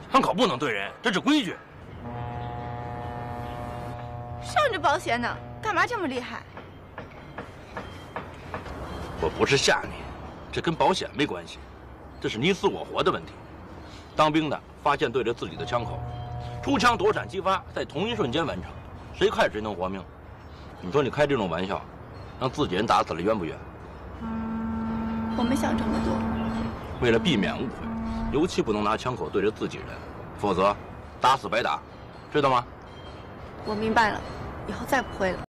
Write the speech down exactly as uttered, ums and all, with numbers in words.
枪口不能对人，这是规矩。 上这保险呢，干嘛这么厉害？ 我不是吓你，这跟保险没关系，这是你死我活的问题。当兵的发现对着自己的枪口，出枪躲闪击发，在同一瞬间完成，谁快谁能活命。你说你开这种玩笑，让自己人打死了冤不冤？ 我没想这么多。 为了避免误会，尤其不能拿枪口对着自己人，否则打死白打，知道吗？ 我明白了，以后再不会了。